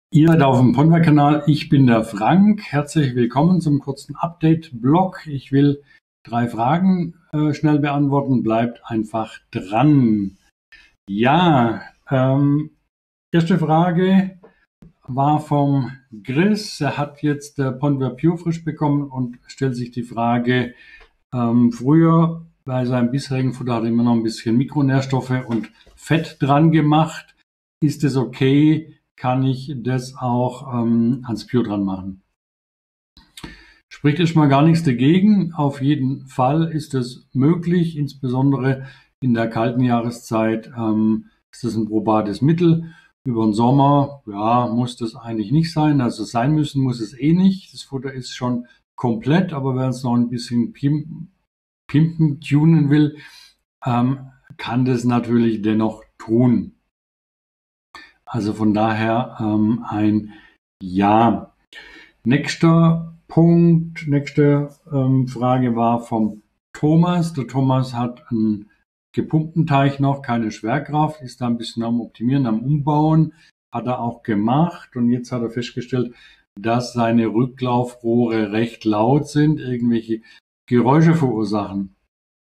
Ihr seid auf dem Ponver-Kanal, ich bin der Frank. Herzlich willkommen zum kurzen Update-Blog. Ich will 3 Fragen schnell beantworten. Bleibt einfach dran. Ja, erste Frage war vom Chris. Er hat jetzt Ponver Pure frisch bekommen und stellt sich die Frage, früher bei seinem bisherigen Futter hat er immer noch ein bisschen Mikronährstoffe und Fett dran gemacht. Ist es okay? Kann ich das auch ans Pure dran machen? Spricht erstmal gar nichts dagegen. Auf jeden Fall ist es möglich, insbesondere in der kalten Jahreszeit ist das ein probates Mittel. Über den Sommer, ja, muss das eigentlich nicht sein. Also sein müssen muss es eh nicht. Das Futter ist schon komplett, aber wer es noch ein bisschen pimpen, tunen will, kann das natürlich dennoch tun. Also von daher ein Ja. Nächster Punkt, nächste Frage war vom Thomas. Der Thomas hat einen gepumpten Teich noch, keine Schwerkraft, ist da ein bisschen am Optimieren, am Umbauen, hat er auch gemacht und jetzt hat er festgestellt, dass seine Rücklaufrohre recht laut sind, irgendwelche Geräusche verursachen.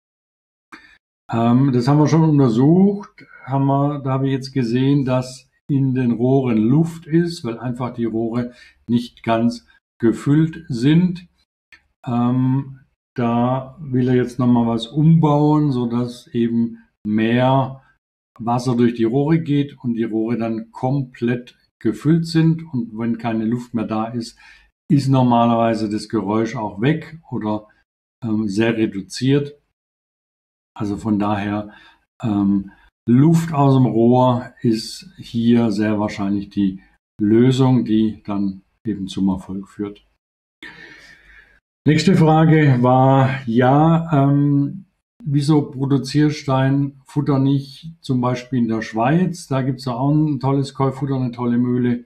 Das haben wir schon untersucht, da habe ich jetzt gesehen, dass in den Rohren Luft ist, weil einfach die Rohre nicht ganz gefüllt sind. Da will er jetzt nochmal was umbauen, sodass eben mehr Wasser durch die Rohre geht und die Rohre dann komplett gefüllt sind. Und wenn keine Luft mehr da ist, ist normalerweise das Geräusch auch weg oder sehr reduziert. Also von daher Luft aus dem Rohr ist hier sehr wahrscheinlich die Lösung, die dann eben zum Erfolg führt. Nächste Frage war, ja, wieso produzierst dein Futter nicht zum Beispiel in der Schweiz? Da gibt es ja auch ein tolles Koi-Futter, eine tolle Mühle.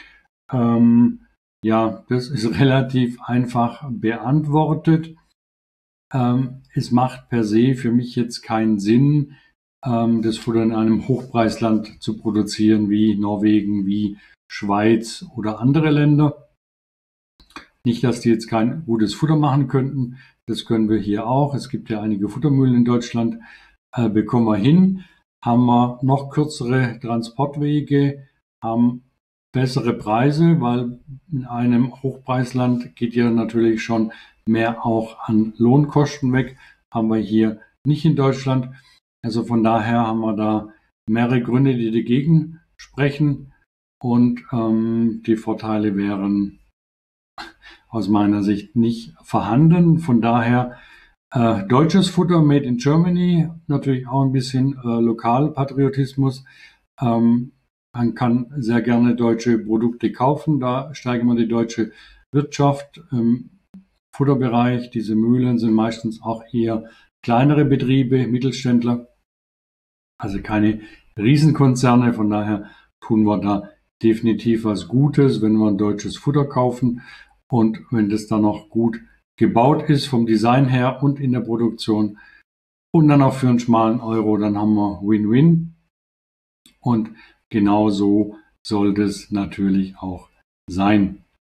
Ja, das ist relativ einfach beantwortet. Es macht per se für mich jetzt keinen Sinn, das Futter in einem Hochpreisland zu produzieren, wie Norwegen, wie Schweiz oder andere Länder. Nicht, dass die jetzt kein gutes Futter machen könnten. Das können wir hier auch. Es gibt ja einige Futtermühlen in Deutschland. Bekommen wir hin. Haben wir noch kürzere Transportwege, haben bessere Preise, weil in einem Hochpreisland geht ja natürlich schon mehr auch an Lohnkosten weg. Haben wir hier nicht in Deutschland. Also von daher haben wir da mehrere Gründe, die dagegen sprechen. Und die Vorteile wären aus meiner Sicht nicht vorhanden. Von daher deutsches Futter made in Germany, natürlich auch ein bisschen Lokalpatriotismus. Man kann sehr gerne deutsche Produkte kaufen, da steigen wir die deutsche Wirtschaft im Futterbereich. Diese Mühlen sind meistens auch eher kleinere Betriebe, Mittelständler, also keine Riesenkonzerne. Von daher tun wir da definitiv was Gutes, wenn wir ein deutsches Futter kaufen. Und wenn das dann noch gut gebaut ist vom Design her und in der Produktion und dann auch für einen schmalen Euro, dann haben wir Win-Win. Und genau so soll das natürlich auch sein.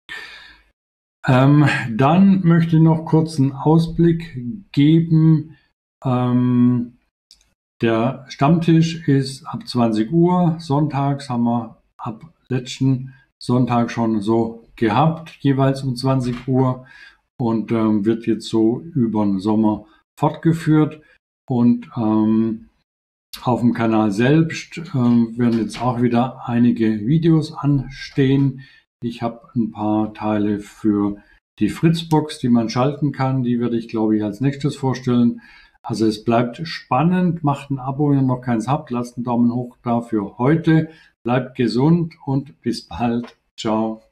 Dann möchte ich noch kurz einen Ausblick geben. Der Stammtisch ist ab 20 Uhr. Sonntags haben wir ab letzten Sonntag schon so gehabt, jeweils um 20 Uhr und wird jetzt so über den Sommer fortgeführt. Und auf dem Kanal selbst werden jetzt auch wieder einige Videos anstehen. Ich habe ein paar Teile für die Fritzbox, die man schalten kann. Die werde ich, glaube ich, als nächstes vorstellen. Also es bleibt spannend. Macht ein Abo, wenn ihr noch keins habt. Lasst einen Daumen hoch da für heute. Bleibt gesund und bis bald. Ciao.